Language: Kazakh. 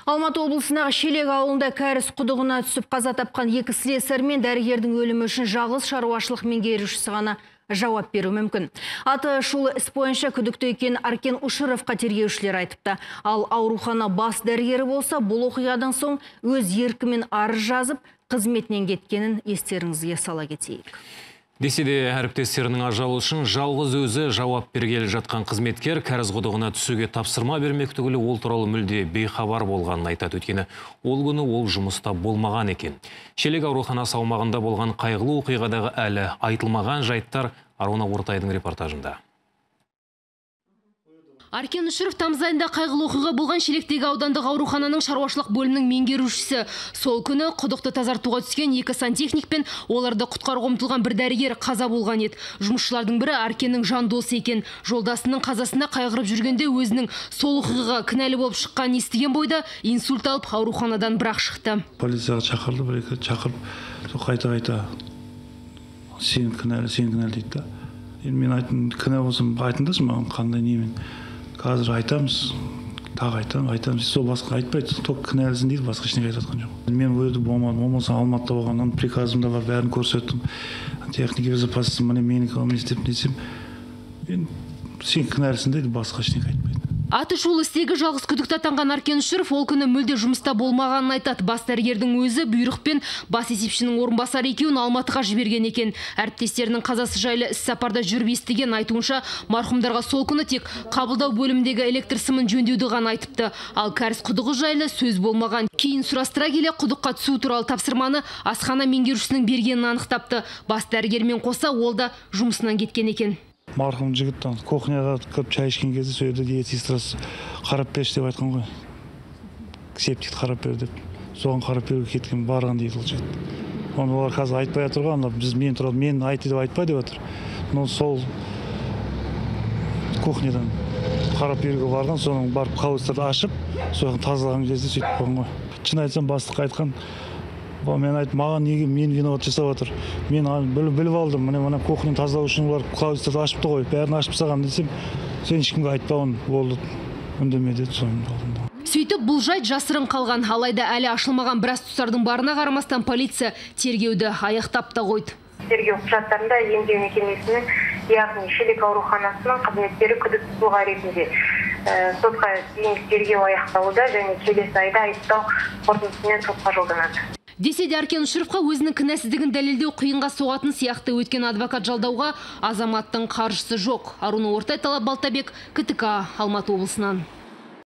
Алматы облысындағы Шелек ауылында кәріз құдығына түсіп қаза тапқан екі слесарь мен дәрігердің өлімі үшін жалғыз шаруашылық меңгерушісі ғана жауап беру мүмкін. Аты шулы іс бойынша күдікті екенін Аркен Ушыровқа тергеушілер айтыпты. Ал аурухана бас дәрігері болса, бұл оқиғадан соң өз еркімен арыз жазып, қызметінен кеткенін естеріңізге сала кетейік. Десе де әріптестерінің ажалы үшін жалғыз өзі жауап бергелі жатқан қызметкер кәріз құдығына түсуге тапсырма бермек түгілі ол туралы мүлде бейхабар болғанын айтады. Өйткені ол күні ол жұмыста болмаған екен. Шелек ауруханасы аумағында болған қайғылы оқиғадағы әлі айтылмаған жайттар Аруна Ортайдың репортажында. Аркен Ушыров тамыз айында қайғылы оқиға болған Шелектегі аудандық аурухананың шаруашылық бөлімінің меңгерушісі. Сол күні құдықты тазартуға түскен екі сантехник пен оларды құтқаруға ұмтылған бір дәрігер қаза болған еді. Жұмысшылардың бірі Аркеннің жан досы екен. Жолдасының қазасына қайғырып жүргенде өзінің сол оқиғаға кінәлі болып шыққанын естіген бойда инсульт алып ауруханадан бірақ шықты. Полицияға шақырды, бір-екі шақырып, қайта сен кінәлі дейді. Мен айттым, кінә болсам айтыңдаршы маған қандай немен. Қазір айтамыз, тағы айтамыз, сол басқа айтпайды, ток кінәлісін дейді, басқа ештеңе айтқан жоқ. Мен өйді болмаса Алматыда болғаннан приказымда бар, бәрін көрсеттім. Техника безопасности міне менікі не істеп десем, сен кінәлісін дейді, басқа ештеңе айтпайды. Аты шулы істегі жалғыз күдікті атанған Аркен Ушыров ол күні мүлде жұмыста болмағанын айтады. Бас дәрігердің өзі бұйрықпен бас есепшінің орынбасары екеуін Алматыға жіберген екен. Әріптестерінің қазасы жайлы іс-сапарда жүріп естіген айтуынша, марқұмдарға сол күні тек қабылдау бөлімдегі электр сымын жөндеуді ғана айтыпты. Ал кәріз құдығы жайлы сөз болмаған. Кейін сұрастыра келе құдыққа түсу туралы тапсырманы асхана меңгерушісінің бергенін анықтапты. Бас дәрігермен қоса ол да жұмысынан кеткен екен. Марқұм жігіт кухняға кіріп шай ішкен кезде сөйді диетистрасы қарап берші деп айтқан ғой. Септик қарап бер деп. Соған қарап беруге кеткен барған дейді ол жігіт. Оны олар қазір айтпай жатыр ғой, мен айты деп айтпай деп жатыр. Но сол кухнядан қарап беруге барған, соның барып қауыстарды ашып, соған тазалаған кезде сөйтіп қойған ғой. Шын айтсам бастық айтқан, мен айттым, маған неге мен виноват жасап отыр. Мен біліп алдым, мына кухняны тазалау үшін олар клаустарды ашыпты ғой, бәрін ашып тастаған десем, сен ешкімге айтпауын болды, үндеме деді, соны алдым. Сөйтіп бұл жайт жасырын қалған, алайда әлі ашылмаған біраз тұстардың барына қарамастан полиция тергеуді аяқтап та қойды. Тергеу құжаттарында емдеу мекемесінің, яғни Шелек ауруханасының қызметкері күдікті тұлға ретінде сотқа дейінгі тергеу аяқталуда және келесі айда айыптау қорытындысымен сотқа жолданады. Десе де Аркен Ушыровқа өзінің кінәсіздігін дәлелдеу қиынға соғатын сияқты өткен адвокат жалдауға азаматтың қаржысы жоқ. Аруна Ортай, Талап Балтабек, КТК, Алматы облысынан.